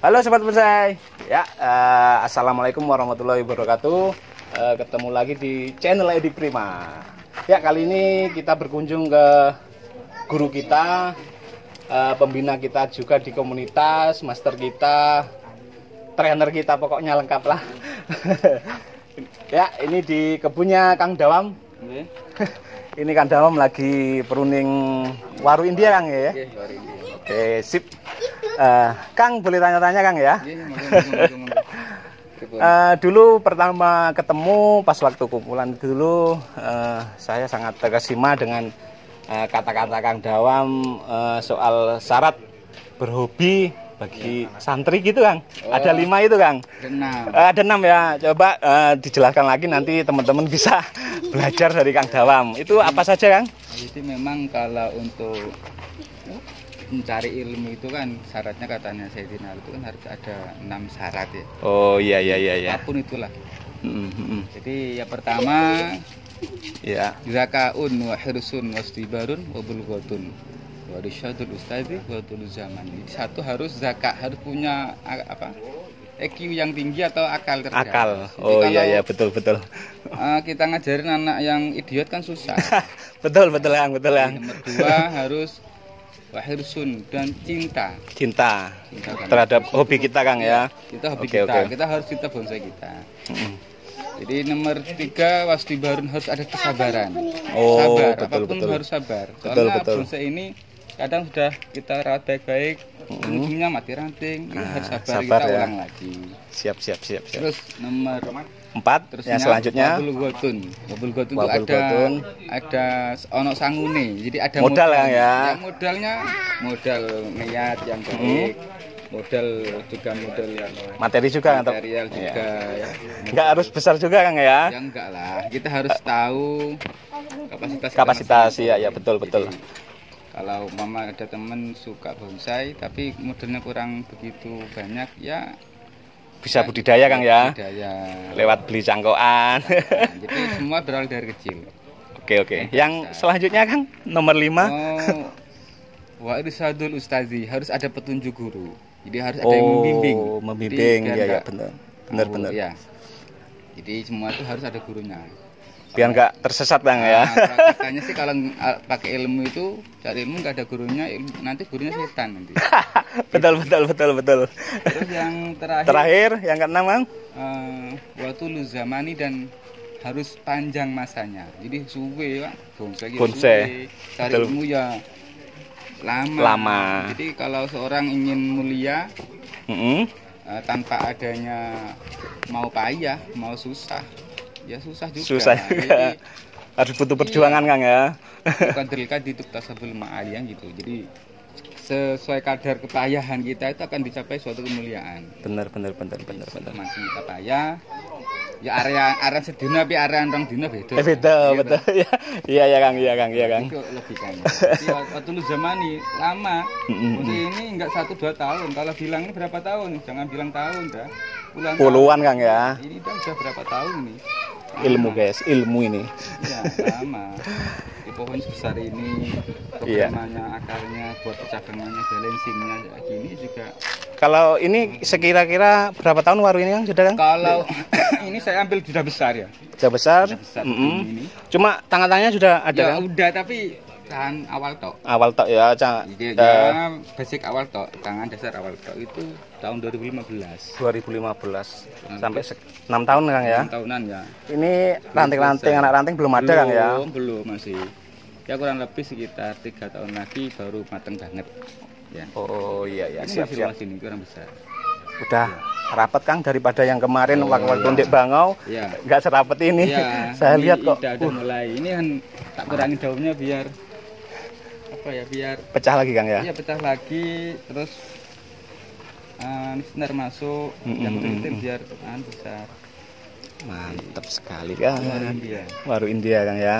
Halo sobat bonsai. Ya, assalamualaikum warahmatullahi wabarakatuh. Ketemu lagi di channel Edi Prima. Ya, kali ini kita berkunjung ke guru kita, pembina kita juga di komunitas, master kita, trainer kita, pokoknya lengkap lah. Ya, ini di kebunnya Kang Dawam. Ini Kang Dawam lagi pruning waru India, Kang ya. Oke, sip. Kang, boleh tanya-tanya Kang ya? Dulu pertama ketemu pas waktu kumpulan dulu, saya sangat terkesima dengan kata-kata Kang Dawam soal syarat berhobi bagi santri gitu Kang. Ada 5 itu Kang. Ada 6 ya. Coba dijelaskan lagi, nanti teman-teman bisa belajar dari Kang Dawam. Itu apa saja Kang? Jadi memang kalau untuk mencari ilmu itu kan syaratnya, katanya Sayyidina Ali itu kan harus ada 6 syarat ya. Oh iya. Apapun itulah. Jadi yang pertama ya, zakaun wa hirsun wastibarun wa bulghatun wa risyadul ustadi wa tul zaman. Jadi satu harus zakat, harus punya apa? EQ yang tinggi atau akal cerdas. Akal. Oh iya betul. Kita ngajarin anak yang idiot kan susah. betul Kang. Nomor 2 harus wahirsun dan cinta terhadap hobi kita Kang ya. Kita hobi kita harus cinta bonsai kita. Jadi nomor 3 wasdibarun, harus ada kesabaran. Sabar, apapun harus sabar. Soalnya bonsai ini kadang sudah kita rawat baik-baik, ujungnya mati ranting. Ini harus sabar kita ya. ulang lagi. Siap. Terus nomor 4 yang selanjutnya wabul gotun itu ada ono sangune. Jadi ada modal ya. Modalnya modal niat yang baik, modal yang materi juga material juga ya. Enggak harus besar juga Kang ya. Ya enggak lah, kita harus tahu kapasitas ya betul. Jadi, kalau mama ada teman suka bonsai tapi modalnya kurang begitu banyak ya, bisa budidaya Kang ya. Lewat beli cangkokan. Jadi semua berawal dari kecil. Oke. Yang selanjutnya Kang, nomor 5. Wa irsadul ustazi, harus ada petunjuk guru. Jadi harus ada yang membimbing. Ya benar. Ya. Jadi semua itu harus ada gurunya. Biar nggak tersesat Bang ya. Katanya sih kalau pakai ilmu itu, cari ilmu nggak ada gurunya, nanti gurunya setan nanti. betul. Terus yang terakhir yang ke-6 Bang, waktu zamani, dan harus panjang masanya. Jadi suwe Pak, bonsai. Cari ilmu ya lama. Jadi kalau seorang ingin mulia, tanpa adanya mau payah, mau susah, ya susah juga. Jadi, harus butuh perjuangan Kang ya. Bukan terlihat di tasabul ma'aliyah gitu. Jadi sesuai kadar kepayahan kita itu akan dicapai suatu kemuliaan. Benar. Semakin kita payah, ya area sedina tapi area orang dina beda. Betul. Iya Kang. Itu logikanya. Jadi waktu lu zamani lama. Ini enggak 1-2 tahun. Kalau bilang ini berapa tahun? Jangan bilang tahun dah. Puluhan Kang ya. Ini udah berapa tahun nih? Ilmu guys, ilmu ini. Ya, lama. Di pohon sebesar ini, programnya, akarnya, buat cadangannya, balancingnya, gini juga. Kalau ini sekira-kira berapa tahun waru ini Kang sudah Kang? Kalau ini saya ambil sudah besar ya. Sudah besar. Ini. Cuma tangan-tangannya sudah ada ya, Kang? Udah, tapi tangan awal tok. Awal tok ya, basic awal tok, tangan dasar awal tok itu tahun 2015 sampai 6 tahun Kang ya. 6 tahunan ya. Ini ranting-ranting, anak ranting belum ada Kang ya? Belum masih. Ya kurang lebih sekitar 3 tahun lagi baru mateng banget. Ya. Oh iya ini siap. Ini kurang besar. Udah rapat Kang daripada yang kemarin waktu di Bangau. Ya. Enggak serapet ini. Ya, saya lihat kok. Udah mulai. Ini kan tak kurangin daunnya biar biar pecah lagi Kang ya. Iya, pecah lagi, terus sinar masuk, yang penting biar besar. Mantap sekali Kang. Waru India Kang ya.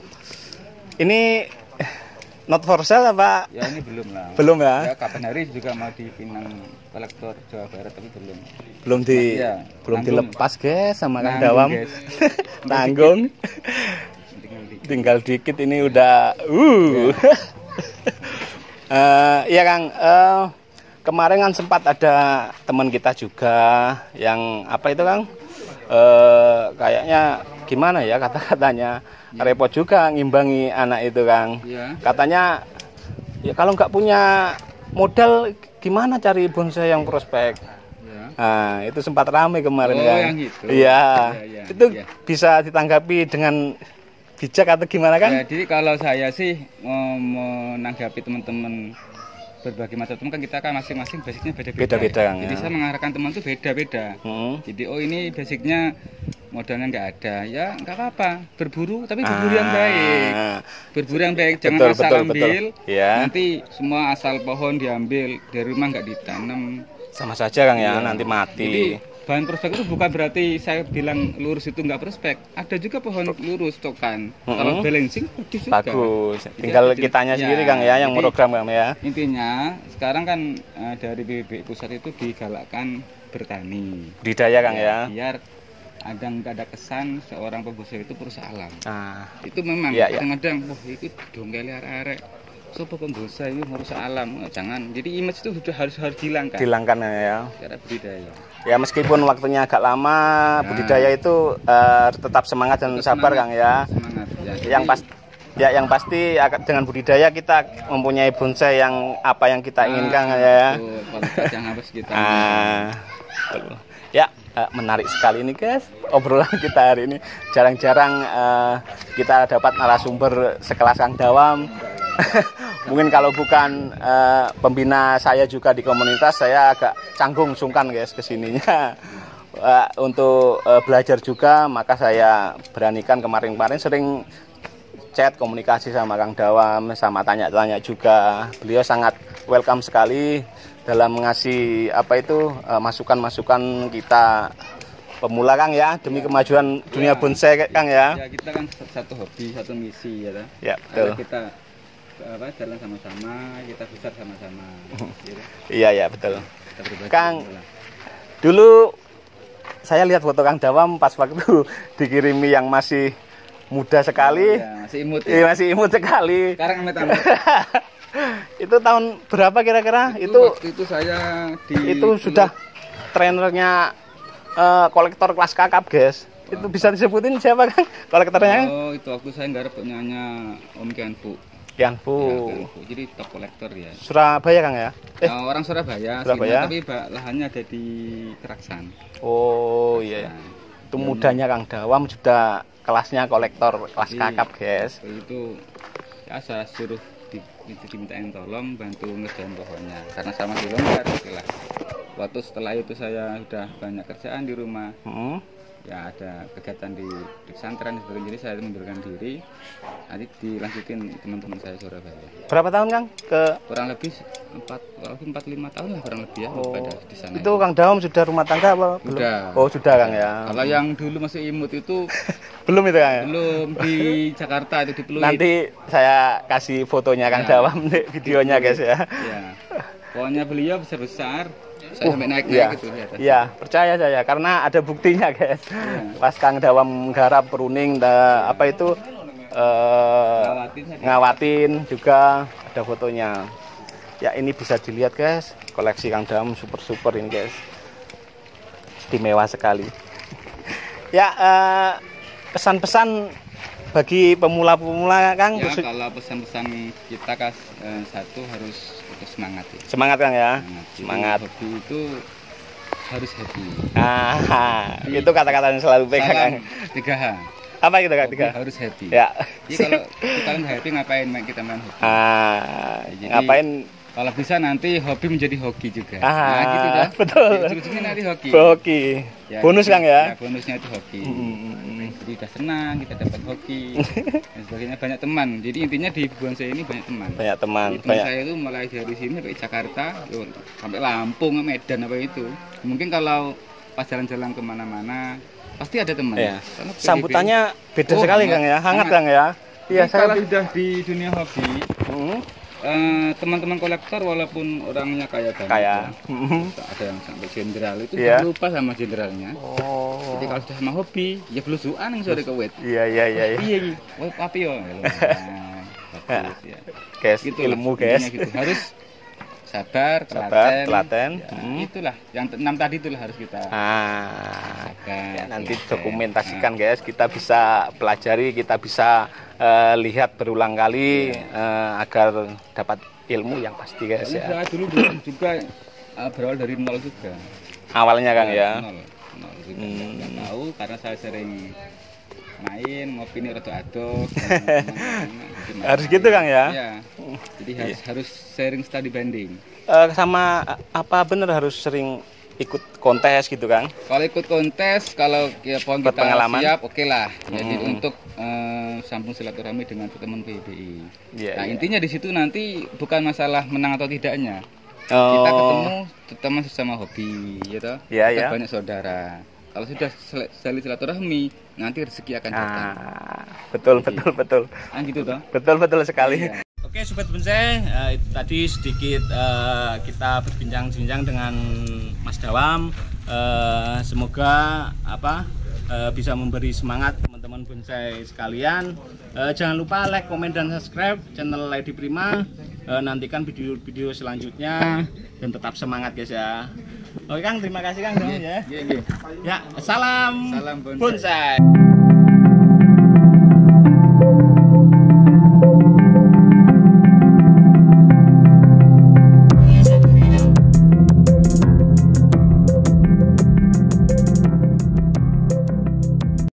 Ini not for sale apa? Ya ini belum lah. Belum ya? Ya kapan hari juga mau dipinang kolektor Jawa Barat tapi belum. Belum dilepas guys sama Kang Dawam. Tanggung. Tinggal dikit ini udah. Iya Kang. kemarin kan sempat ada teman kita juga yang apa itu Kang, kayaknya gimana ya kata-katanya, repot juga ngimbangi anak itu Kang. Katanya ya kalau nggak punya modal gimana cari bonsai yang prospek. Nah, itu sempat ramai kemarin Kang. Yang itu. Iya. Itu bisa ditanggapi dengan bijak atau gimana Kang? Jadi kalau saya sih menanggapi teman-teman berbagai macam teman kan kita kan masing-masing basicnya beda-beda. Kang. Jadi saya mengarahkan teman tuh beda-beda. Jadi ini basicnya modalnya nggak ada, ya nggak apa-apa. Berburu tapi berburu yang baik. Berburu yang baik, jangan asal ambil. Ya. Nanti semua asal pohon diambil dari rumah nggak ditanam. Sama saja Kang ya, nanti mati. Jadi bahan prospek itu bukan berarti saya bilang lurus itu nggak prospek. Ada juga pohon lurus tokan. Kalau balancing bagus juga. Bagus. Tinggal kitanya sendiri Kang ya yang program Kang ya. Intinya sekarang kan dari BPBI pusat itu digalakkan bertani. Budidaya Kang ya. Biar nggak ada kesan seorang pembonsai itu perusahaan alam. Itu memang kadang-kadang itu dongkel arek-arek. So pembonsai ini harus alam, jangan. Jadi image itu sudah harus dihilangkan. Dihilangkan ya. Cara budidaya. Ya meskipun waktunya agak lama, budidaya itu tetap semangat dan sabar Kang ya. Semangat. Ya, yang pasti dengan budidaya kita mempunyai bonsai yang apa yang kita inginkan ya. Kualitas yang harus kita. Ya, menarik sekali ini guys obrolan kita hari ini. Jarang-jarang kita dapat narasumber sekelas Kang Dawam. Mungkin kalau bukan pembina saya juga di komunitas, saya agak canggung sungkan guys kesininya untuk belajar juga. Maka saya beranikan kemarin-kemarin sering chat komunikasi sama Kang Dawam, sama tanya-tanya juga. Beliau sangat welcome sekali dalam ngasih masukan-masukan kita pemula Kang ya, demi kemajuan dunia bonsai Kang ya. Ya kita kan satu hobi, satu misi ya. Ya betul. Kita jalan sama-sama, kita besar sama-sama. Iya betul. Kang, dulu saya lihat foto Kang Dawam pas waktu dikirimi yang masih muda sekali. Masih imut. Masih imut sekali. Sekarang amit-amit. Itu tahun berapa kira-kira? Itu saya itu sudah trainernya kolektor kelas kakap guys. Itu bisa disebutin siapa Kang kolektornya? Oh itu waktu saya nggarap punyanya Om Kianfu. Kianfu. Jadi top kolektor ya. Surabaya Kang ya? Orang Surabaya. Tapi lahannya ada di Keraksan. Oh iya. Itu mudanya Kang Dawam sudah kelasnya kolektor kelas kakap guys. Itu ya saya suruh dimintain tolong bantu ngerjain pohonnya karena sama dilonggar istilah. Waktu setelah itu saya sudah banyak kerjaan di rumah. Ya ada kegiatan di pesantren sebagainya, jadi saya mundurkan diri. Nanti dilanjutin teman-teman saya Surabaya. Berapa tahun Kang? Kurang lebih 4-5 tahun lah kurang lebih ya. Di sana. Itu Kang Dawam sudah rumah tangga apa belum? Sudah. Oh sudah Kang ya. Kalau yang dulu masih imut itu belum itu Kang ya? Belum, di Jakarta itu di Pluit. Nanti saya kasih fotonya Kang Dawam, videonya guys ya. Pokoknya beliau besar-besar. Saya sampai naik gitu di atas. Iya, percaya saya karena ada buktinya guys. Pas Kang Dawam garap pruning ngawatin juga ada fotonya. Ya ini bisa dilihat guys, koleksi Kang Dawam super ini guys. Istimewa sekali. Ya pesan-pesan bagi pemula-pemula Kang. Ya kalau pesan-pesan kita satu harus semangat ya. Semangat Kang ya. Semangat. Hobi itu harus happy. Itu kata-kata yang selalu pegang Kang. 3H. Apa gitu Kang? 3H. Harus happy. Ya. Jadi kalau nggak happy ngapain kita main hobi? Jadi, ngapain? Kalau bisa nanti hobi menjadi hoki juga. Gitu kan. Betul. Ujung-ujungnya nanti hoki. Hoki. Ya, bonus Kang ya. Bonusnya itu hoki. Jadi udah senang kita dapat hoki dan sebagainya, banyak teman. Jadi intinya di bonsai ini banyak teman. Banyak teman. Teman saya itu mulai dari sini sampai Jakarta, sampai Lampung, Medan apa itu. Mungkin kalau pas jalan-jalan kemana-mana pasti ada teman. Ya. Sambutannya beda sekali Kang ya, hangat Kang ya. Iya, saya sudah di dunia hobi. Teman-teman kolektor walaupun orangnya kaya banget, ada yang sampai jenderal itu lupa sama jenderalnya. Jadi kalau sudah sama hobi, ya belusuan yang sore kewet. Iya. Iya, apa yo? Guys, gitu ilmu guys. Gitu. Harus sabar, telaten. Ya, itulah yang 6 tadi itulah harus kita ya, nanti dokumentasikan guys, kita bisa pelajari, kita bisa lihat berulang kali agar dapat ilmu yang pasti guys ya. Saya dulu juga berawal dari nol juga. Awalnya Kang ya. Nol juga. Nggak tahu karena saya sering main ngopi nih rada aduk. Harus gitu Kang ya. Iya. Jadi harus sharing study banding. Sama apa bener harus sering ikut kontes gitu Kang? Kalau ikut kontes, kalau ya kita pengalaman siap, oke lah. Jadi untuk sambung silaturahmi dengan teman PBI. Nah intinya di situ nanti bukan masalah menang atau tidaknya. Kita ketemu teman sesama hobi, gitu. Kita banyak saudara. Kalau sudah silaturahmi, nanti rezeki akan datang. Betul. Gitu toh? Betul sekali. Iya. Oke Sobat Bonsai, itu tadi sedikit kita berbincang-bincang dengan Mas Dawam. Semoga bisa memberi semangat teman-teman bonsai sekalian. Jangan lupa like, komen, dan subscribe channel Lady Prima. Nantikan video-video selanjutnya dan tetap semangat guys ya. Oke Kang, terima kasih Kang. Ya, salam bonsai.